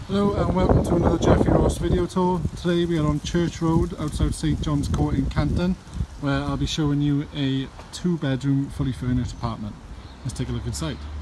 Hello and welcome to another Jeffrey Ross video tour. Today we are on Church Road outside St John's Court in Canton, where I'll be showing you a 2-bedroom fully furnished apartment. Let's take a look inside.